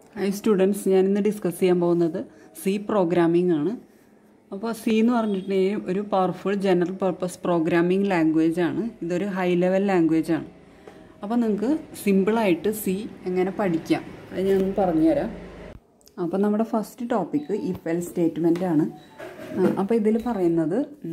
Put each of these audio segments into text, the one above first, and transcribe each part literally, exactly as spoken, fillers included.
Hi students, ഞാനിന്ന് discuss ചെയ്യാൻ പോകുന്നത് സി പ്രോഗ്രാമിംഗ് ആണ്. അപ്പോൾ സി എന്ന് പറഞ്ഞിട്ടുണ്ടെങ്കിൽ ഒരു powerful general purpose programming language ആണ്. ഇതൊരു ഹൈ ലെവൽ ലാംഗ്വേജ് ആണ്. അപ്പോൾ നിങ്ങൾക്ക് സിമ്പിളായിട്ട് സി എങ്ങനെ പഠിക്കാം അത് ഞാനൊന്ന് പറഞ്ഞുതരാം. അപ്പോൾ നമ്മുടെ first topic if else statement ആണ്. അപ്പോൾ ഇതിൽ പറയുന്നത്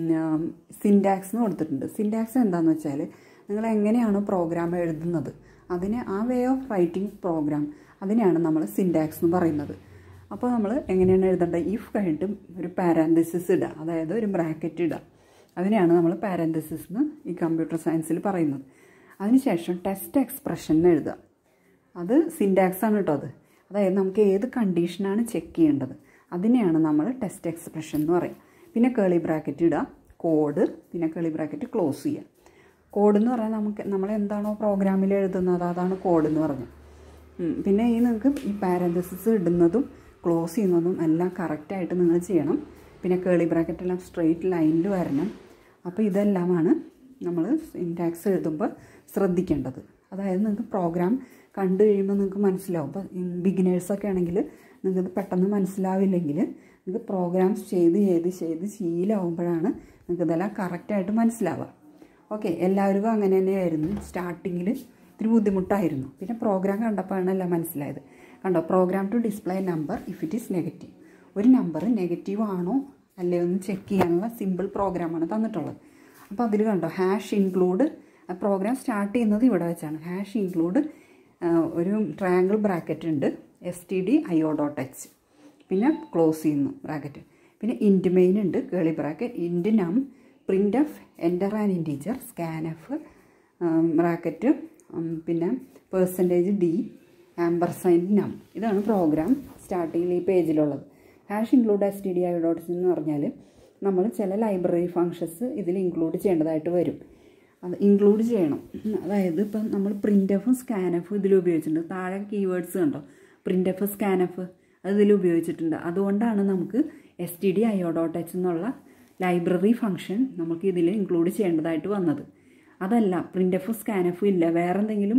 സിൻറ്റാക്സ് എന്ന് കൊടുത്തിട്ടുണ്ട്. സിൻറ്റാക്സ് എന്താണെന്ന് വെച്ചാൽ നിങ്ങൾ എങ്ങനെയാണ് പ്രോഗ്രാം എഴുതുന്നത് അതിന് ആ വേ ഓഫ് റൈറ്റിംഗ് പ്രോഗ്രാം അതിനെയാണ് നമ്മൾ സിൻറ്റാക്സ് എന്ന് പറയുന്നത്. അപ്പോൾ നമ്മൾ എങ്ങനെയാണ് എഴുതേണ്ടത്? ഇഫ് കഴിഞ്ഞിട്ട് ഒരു പാരാന്തസിസ് ഇടുക, അതായത് ഒരു ബ്രാക്കറ്റ് ഇടുക. അതിനെയാണ് നമ്മൾ പാരാന്തസിസ് എന്ന് ഈ കമ്പ്യൂട്ടർ സയൻസിൽ പറയുന്നത്. അതിനുശേഷം ടെസ്റ്റ് എക്സ്പ്രഷൻ എഴുതുക. അത് സിൻറ്റാക്സ് ആണ് കേട്ടോ. അത് അതായത് നമുക്ക് ഏത് കണ്ടീഷനാണ് ചെക്ക് ചെയ്യേണ്ടത് അതിനെയാണ് നമ്മൾ ടെസ്റ്റ് എക്സ്പ്രഷൻ എന്ന് പറയുക. പിന്നെ കേളി ബ്രാക്കറ്റ് ഇടുക, കോഡ്, പിന്നെ കേളി ബ്രാക്കറ്റ് ക്ലോസ് ചെയ്യുക. കോഡ് എന്ന് പറഞ്ഞാൽ നമുക്ക് നമ്മൾ എന്താണോ പ്രോഗ്രാമിൽ എഴുതുന്നത് അതാണ് കോഡ് എന്ന് പറഞ്ഞത്. പിന്നെ ഈ നിങ്ങൾക്ക് ഈ പാരന്തസിസ് ഇടുന്നതും ക്ലോസ് ചെയ്യുന്നതും എല്ലാം കറക്റ്റായിട്ട് നിങ്ങൾ ചെയ്യണം. പിന്നെ കേളി ബ്രാക്കറ്റ് എല്ലാം സ്ട്രെയിറ്റ് ലൈനിൽ വരണം. അപ്പോൾ ഇതെല്ലാമാണ് നമ്മൾ സിൻറ്റാക്സ് എഴുതുമ്പോൾ ശ്രദ്ധിക്കേണ്ടത്. അതായത് നിങ്ങൾക്ക് പ്രോഗ്രാം കണ്ടു കഴിയുമ്പോൾ നിങ്ങൾക്ക് മനസ്സിലാവും. ഇപ്പോൾ ബിഗിനേഴ്സൊക്കെ ആണെങ്കിൽ നിങ്ങൾക്കത് പെട്ടെന്ന് മനസ്സിലാവില്ലെങ്കിൽ നിങ്ങൾക്ക് പ്രോഗ്രാംസ് ചെയ്ത് ചെയ്ത് ചെയ്ത് ശീലമാകുമ്പോഴാണ് നിങ്ങൾക്ക് ഇതെല്ലാം കറക്റ്റായിട്ട് മനസ്സിലാവുക. ഓക്കെ, എല്ലാവർക്കും അങ്ങനെ തന്നെയായിരുന്നു. സ്റ്റാർട്ടിങ്ങിൽ ഇത്തിരി ബുദ്ധിമുട്ടായിരുന്നു. പിന്നെ പ്രോഗ്രാം കണ്ടപ്പോഴാണ് എല്ലാം മനസ്സിലായത്. കണ്ടോ, program to display number if it is negative. ഒരു നമ്പർ നെഗറ്റീവ് ആണോ അല്ലേ ഒന്ന് ചെക്ക് ചെയ്യാനുള്ള സിമ്പിൾ പ്രോഗ്രാമാണ് തന്നിട്ടുള്ളത്. അപ്പോൾ അതിൽ കണ്ടോ ഹാഷ് ഇൻക്ലൂഡ്, പ്രോഗ്രാം സ്റ്റാർട്ട് ചെയ്യുന്നത് ഇവിടെ വെച്ചാണ്. ഹാഷ് ഇൻക്ലൂഡ് ഒരു ട്രയാങ്കിൾ ബ്രാക്കറ്റ് ഉണ്ട്, S T D I O dot H, പിന്നെ ക്ലോസ് ചെയ്യുന്നു ബ്രാക്കറ്റ്. പിന്നെ ഇൻറ്റ് മെയിൻ ഉണ്ട്, curly bracket, int num, print F, enter an integer, scan F bracket, പിന്നെ പേഴ്സൻറ്റേജ് ഡി, ആംബർസൈൻ നം. ഇതാണ് program സ്റ്റാർട്ടിങ്ങിൽ ഈ പേജിലുള്ളത്. Hash include S T D I dot എന്ന് പറഞ്ഞാൽ നമ്മൾ ചില ലൈബ്രറി ഫങ്ഷൻസ് ഇതിൽ ഇൻക്ലൂഡ് ചെയ്യേണ്ടതായിട്ട് വരും. അത് ഇൻക്ലൂഡ് ചെയ്യണം. അതായത് ഇപ്പം നമ്മൾ പ്രിൻ്റ് എഫും സ്കാൻ എഫും ഇതിൽ ഉപയോഗിച്ചിട്ടുണ്ട്. താഴെ കീവേഡ്സ് കണ്ടോ, പ്രിൻ്റ് എഫ് സ്കാൻ എഫ് അത് ഇതിൽ ഉപയോഗിച്ചിട്ടുണ്ട്. അതുകൊണ്ടാണ് നമുക്ക് S T D I O dot H എന്നുള്ള ലൈബ്രറി ഫങ്ഷൻ നമുക്ക് ഇതിൽ ഇൻക്ലൂഡ് ചെയ്യേണ്ടതായിട്ട് വന്നത്. അതല്ല പ്രിൻ്റ് എഫ് സ്കാൻ എഫ് ഇല്ല, വേറെ എന്തെങ്കിലും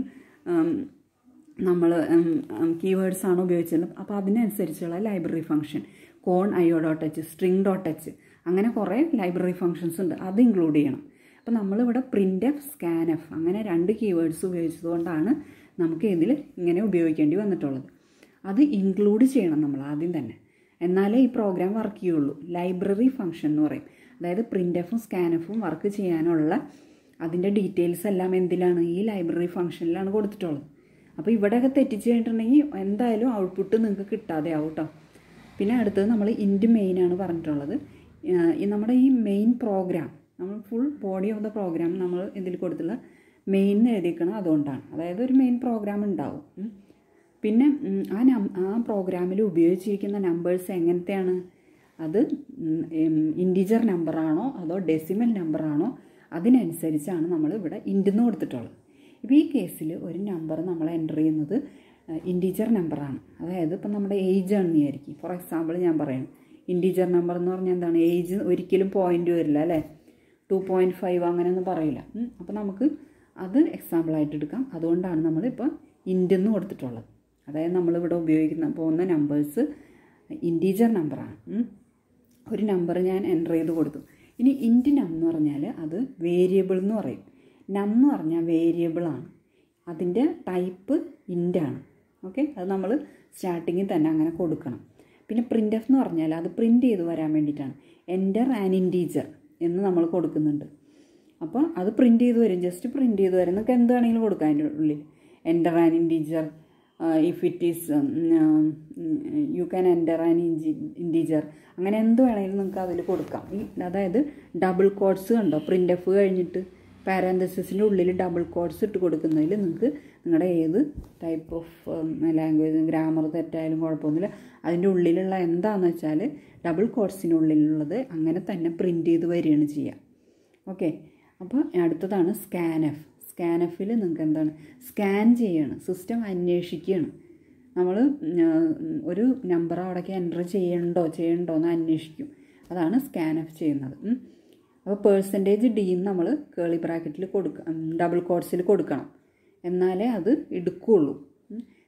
നമ്മൾ കീവേഡ്സ് ആണ് ഉപയോഗിച്ചിരുന്നത്. അപ്പോൾ അതിനനുസരിച്ചുള്ള library function con I O dot H, string dot H, അങ്ങനെ കുറേ ലൈബ്രറി ഫങ്ഷൻസ് ഉണ്ട്. അത് ഇൻക്ലൂഡ് ചെയ്യണം. അപ്പോൾ നമ്മളിവിടെ പ്രിൻ്റ് എഫ് സ്കാൻ എഫ് അങ്ങനെ രണ്ട് കീവേഡ്സ് ഉപയോഗിച്ചതുകൊണ്ടാണ് നമുക്ക് ഇതിൽ ഇങ്ങനെ ഉപയോഗിക്കേണ്ടി വന്നിട്ടുള്ളത്. അത് ഇൻക്ലൂഡ് ചെയ്യണം നമ്മൾ ആദ്യം തന്നെ, എന്നാലേ ഈ പ്രോഗ്രാം വർക്ക് ചെയ്യുള്ളൂ. ലൈബ്രറി ഫങ്ഷൻ എന്ന് പറയും. അതായത് പ്രിൻ്റ് എഫും സ്കാൻ എഫും വർക്ക് ചെയ്യാനുള്ള അതിൻ്റെ ഡീറ്റെയിൽസ് എല്ലാം എന്തിലാണ്? ഈ ലൈബ്രറി ഫങ്ഷനിലാണ് കൊടുത്തിട്ടുള്ളത്. അപ്പോൾ ഇവിടെയൊക്കെ തെറ്റിച്ച് കഴിഞ്ഞിട്ടുണ്ടെങ്കിൽ എന്തായാലും ഔട്ട്പുട്ട് നിങ്ങൾക്ക് കിട്ടാതെ ആവും കേട്ടോ. പിന്നെ അടുത്തത് നമ്മൾ ഇൻറ്റ് മെയിൻ ആണ് പറഞ്ഞിട്ടുള്ളത്. നമ്മുടെ ഈ മെയിൻ പ്രോഗ്രാം നമ്മൾ full body of the program നമ്മൾ ഇതിൽ കൊടുത്തുള്ള മെയിൻ എഴുതിക്കണം. അതുകൊണ്ടാണ്, അതായത് ഒരു മെയിൻ പ്രോഗ്രാം ഉണ്ടാവും. പിന്നെ ആ നം ആ പ്രോഗ്രാമിൽ ഉപയോഗിച്ചിരിക്കുന്ന നമ്പേഴ്സ് എങ്ങനത്തെയാണ്? അത് ഇൻറ്റിജർ നമ്പറാണോ അതോ ഡെസിമൽ നമ്പറാണോ അതിനനുസരിച്ചാണ് നമ്മൾ ഇവിടെ ഇൻറ്റെന്ന് കൊടുത്തിട്ടുള്ളത്. ഇപ്പോൾ ഈ കേസിൽ ഒരു നമ്പർ നമ്മൾ എൻ്റർ ചെയ്യുന്നത് ഇൻറ്റിജർ നമ്പറാണ്. അതായത് ഇപ്പം നമ്മുടെ ഏജ് ആണെന്ന് വിചാരിക്കും. ഫോർ എക്സാമ്പിൾ ഞാൻ പറയുന്നത് ഇൻറ്റിജർ നമ്പർ എന്ന് പറഞ്ഞാൽ എന്താണ്? ഏജ് ഒരിക്കലും പോയിൻ്റ് വരില്ല അല്ലേ, ടു പോയിൻറ്റ് ഫൈവ് അങ്ങനെയൊന്നും പറയില്ല. അപ്പോൾ നമുക്ക് അത് എക്സാമ്പിളായിട്ട് എടുക്കാം. അതുകൊണ്ടാണ് നമ്മളിപ്പോൾ ഇൻറ്റെന്ന് കൊടുത്തിട്ടുള്ളത്. അതായത് നമ്മളിവിടെ ഉപയോഗിക്കുന്ന പോകുന്ന നമ്പേഴ്സ് ഇൻറ്റീജർ നമ്പറാണ്. ഒരു നമ്പർ ഞാൻ എൻ്റർ ചെയ്ത് കൊടുത്തു. ഇനി ഇൻറ്റ് നം എന്ന് പറഞ്ഞാൽ അത് വേരിയബിൾ എന്ന് പറയും. നം എന്ന് പറഞ്ഞാൽ വേരിയബിളാണ്, അതിൻ്റെ ടൈപ്പ് ഇൻറ്റാണ്. ഓക്കെ, അത് നമ്മൾ സ്റ്റാർട്ടിങ്ങിൽ തന്നെ അങ്ങനെ കൊടുക്കണം. പിന്നെ പ്രിൻ്റ് എഫ് എന്ന് പറഞ്ഞാൽ അത് പ്രിൻ്റ് ചെയ്ത് വരാൻ വേണ്ടിയിട്ടാണ്. എൻ്റർ ആൻ ഇൻറ്റീജർ എന്ന് നമ്മൾ കൊടുക്കുന്നുണ്ട്. അപ്പോൾ അത് പ്രിൻ്റ് ചെയ്ത് വരും, ജസ്റ്റ് പ്രിൻ്റ് ചെയ്ത് വരും. നിങ്ങൾക്ക് എന്ത് വേണമെങ്കിലും കൊടുക്കാം അതിൻ്റെ ഉള്ളിൽ. Enter an integer, if it is you can enter an ഇൻജി ഇൻറ്റീജർ അങ്ങനെ എന്ത് വേണമെങ്കിലും നിങ്ങൾക്ക് അതിൽ കൊടുക്കാം. ഈ അതായത് ഡബിൾ കോഡ്സ് കണ്ടോ, പ്രിൻ്റ് എഫ് കഴിഞ്ഞിട്ട് പാരാന്തസിസിൻ്റെ ഉള്ളിൽ ഡബിൾ കോഡ്സ് ഇട്ട് കൊടുക്കുന്നതിൽ നിങ്ങൾക്ക് നിങ്ങളുടെ ഏത് ടൈപ്പ് ഓഫ് ലാംഗ്വേജ് ഗ്രാമർ തെറ്റായാലും കുഴപ്പമൊന്നുമില്ല. അതിൻ്റെ ഉള്ളിലുള്ള എന്താണെന്ന് വെച്ചാൽ ഡബിൾ കോഡ്സിനുള്ളിലുള്ളത് അങ്ങനെ തന്നെ പ്രിൻ്റ് ചെയ്ത് വരികയാണ് ചെയ്യുക. ഓക്കെ, അപ്പോൾ അടുത്തതാണ് സ്കാൻ എഫ്. സ്കാൻ എഫിൽ നിങ്ങൾക്ക് എന്താണ്? സ്കാൻ ചെയ്യാണ്, സിസ്റ്റം അന്വേഷിക്കുകയാണ്. നമ്മൾ ഒരു നമ്പർ അവിടേക്ക് എൻ്റർ ചെയ്യണ്ടോ ചെയ്യണ്ടോ എന്ന് അന്വേഷിക്കും. അതാണ് സ്കാൻ എഫ് ചെയ്യുന്നത്. അപ്പോൾ പേഴ്സൻറ്റേജ് ഡി നമ്മൾ കേളി ബ്രാക്കറ്റിൽ കൊടുക്കുക, ഡബിൾ കോഡ്സിൽ കൊടുക്കണം, എന്നാലേ അത് എടുക്കുകയുള്ളൂ.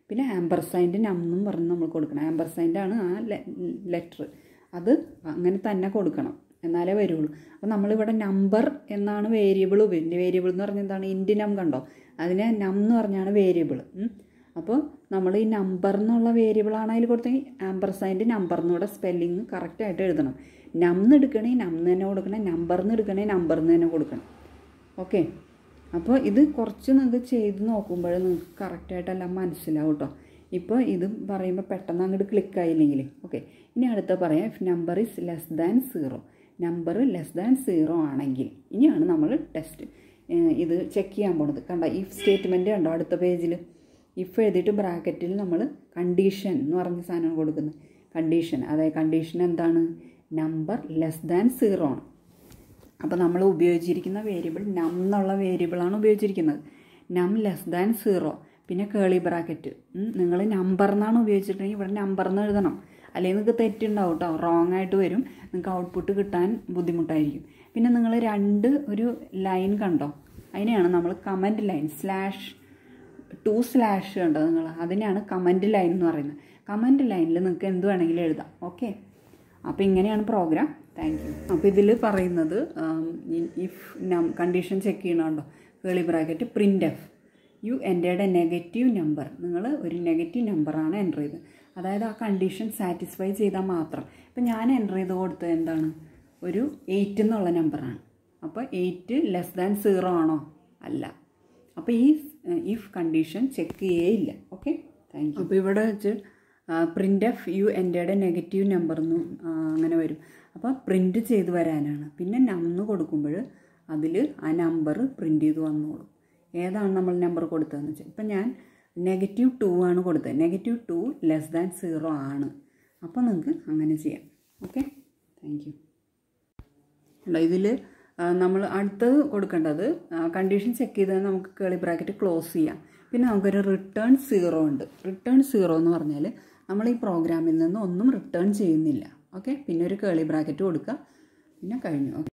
പിന്നെ ആംബർസൈൻ്റെ നം എന്നും പറഞ്ഞ് നമ്മൾ കൊടുക്കണം. ആംബർസൈൻ്റാണ് ആ ലെറ്റർ, അത് അങ്ങനെ തന്നെ കൊടുക്കണം, എന്നാലേ വരുള്ളൂ. അപ്പോൾ നമ്മളിവിടെ നമ്പർ എന്നാണ് വേരിയബിൾ ഉപയോഗിക്കുന്നത്. വേരിയബിൾ എന്ന് പറഞ്ഞാൽ എന്താണ്? ഇൻറ്റ് നം കണ്ടോ, അതിനെ നം എന്ന് പറഞ്ഞാണ് വേരിയബിൾ. അപ്പോൾ നമ്മൾ ഈ നമ്പർ എന്നുള്ള വേരിയബിളാണ് അതിൽ കൊടുത്തെങ്കിൽ ആംബർസൈൻ്റെ നമ്പർ എന്നൂടെ സ്പെല്ലിങ് കറക്റ്റായിട്ട് എഴുതണം. നം എന്ന് എടുക്കണമെങ്കിൽ നം എന്ന് തന്നെ കൊടുക്കണം, നമ്പർ എന്ന് എടുക്കണമെങ്കിൽ നമ്പർ എന്ന് തന്നെ കൊടുക്കണം. ഓക്കെ, അപ്പോൾ ഇത് കുറച്ച് നിങ്ങൾക്ക് ചെയ്ത് നോക്കുമ്പോൾ നിങ്ങൾക്ക് കറക്റ്റായിട്ടെല്ലാം മനസ്സിലാവും കേട്ടോ. ഇപ്പോൾ ഇത് പറയുമ്പോൾ പെട്ടെന്ന് അങ്ങോട്ട് ക്ലിക്കായില്ലെങ്കിൽ ഓക്കെ. ഇനി അടുത്ത പറയാം, if number is less than zero. Number less than zero ആണെങ്കിൽ ഇനിയാണ് നമ്മൾ ടെസ്റ്റ് ഇത് ചെക്ക് ചെയ്യാൻ പോണത്. കണ്ടോ ഇഫ് സ്റ്റേറ്റ്മെൻറ്റ് കണ്ടോ അടുത്ത പേജിൽ. ഇഫ് എഴുതിയിട്ട് ബ്രാക്കറ്റിൽ നമ്മൾ കണ്ടീഷൻ എന്ന് പറഞ്ഞ സാധനം കൊടുക്കുന്നത്. കണ്ടീഷൻ, അതായത് കണ്ടീഷൻ എന്താണ്? നമ്പർ ലെസ് ദാൻ സീറോ ആണ്. അപ്പോൾ നമ്മൾ ഉപയോഗിച്ചിരിക്കുന്ന വേരിയബിൾ നം എന്നുള്ള വേരിയബിളാണ് ഉപയോഗിച്ചിരിക്കുന്നത്. നം ലെസ് ദാൻ സീറോ, പിന്നെ കേളി ബ്രാക്കറ്റ്. നിങ്ങൾ നമ്പർ എന്നാണ് ഉപയോഗിച്ചിട്ടുണ്ടെങ്കിൽ ഇവിടെ നമ്പർ എന്ന് എഴുതണം, അല്ലെങ്കിൽ നിങ്ങൾക്ക് തെറ്റുണ്ടാവും കേട്ടോ, റോങ് ആയിട്ട് വരും, നിങ്ങൾക്ക് ഔട്ട്പുട്ട് കിട്ടാൻ ബുദ്ധിമുട്ടായിരിക്കും. പിന്നെ നിങ്ങൾ രണ്ട് ഒരു ലൈൻ കണ്ടോ, അതിനെയാണ് നമ്മൾ comment line, slash two slash കണ്ടോ നിങ്ങൾ, അതിനെയാണ് കമൻറ്റ് ലൈൻ എന്ന് പറയുന്നത്. കമൻറ്റ് ലൈനിൽ നിങ്ങൾക്ക് എന്ത് വേണമെങ്കിലും എഴുതാം. ഓക്കെ, അപ്പോൾ ഇങ്ങനെയാണ് പ്രോഗ്രാം. Thank you. അപ്പോൾ ഇതിൽ പറയുന്നത് ഇഫ് നം കണ്ടീഷൻ ചെക്ക് ചെയ്യണമുണ്ടോ, curly bracket print F you entered a negative number. നിങ്ങൾ ഒരു നെഗറ്റീവ് നമ്പറാണ് എൻ്റർ ചെയ്തത്, അതായത് ആ കണ്ടീഷൻ സാറ്റിസ്ഫൈ ചെയ്താൽ മാത്രം. ഇപ്പം ഞാൻ എൻ്റർ ചെയ്ത് കൊടുത്തത് എന്താണ്? ഒരു എയ്റ്റ് എന്നുള്ള നമ്പറാണ്. അപ്പോൾ എയ്റ്റ് ലെസ് ദാൻ സീറോ ആണോ? അല്ല. അപ്പോൾ ഈ ഇഫ് കണ്ടീഷൻ ചെക്ക് ചെയ്യേയില്ല. Okay, thank you. അപ്പോൾ ഇവിടെ വെച്ച് print F you entered negative number എന്ന് അങ്ങനെ വരും. അപ്പോൾ പ്രിൻ്റ് ചെയ്ത് വരാനാണ്. പിന്നെ നമ്പർ കൊടുക്കുമ്പോൾ അതിൽ ആ നമ്പർ പ്രിൻ്റ് ചെയ്ത് വന്നോളും. ഏതാണ് നമ്മൾ നമ്പർ കൊടുത്തതെന്ന് വെച്ചാൽ, ഇപ്പം ഞാൻ നെഗറ്റീവ് ടു ആണ് കൊടുത്തത്. Negative two less than zero ആണ്. അപ്പോൾ നിങ്ങൾക്ക് അങ്ങനെ ചെയ്യാം. Okay, thank you. അല്ല, ഇതിൽ നമ്മൾ അടുത്തത് കൊടുക്കേണ്ടത് കണ്ടീഷൻ ചെക്ക് ചെയ്താൽ നമുക്ക് കേളി ബ്രാക്കറ്റ് ക്ലോസ് ചെയ്യാം. പിന്നെ നമുക്കൊരു റിട്ടേൺ സീറോ ഉണ്ട്. റിട്ടേൺ സീറോ എന്ന് പറഞ്ഞാൽ നമ്മൾ ഈ പ്രോഗ്രാമിൽ നിന്ന് ഒന്നും റിട്ടേൺ ചെയ്യുന്നില്ല. ഓക്കെ, പിന്നെ ഒരു കേളി ബ്രാക്കറ്റ് കൊടുക്കുക, പിന്നെ കഴിഞ്ഞു.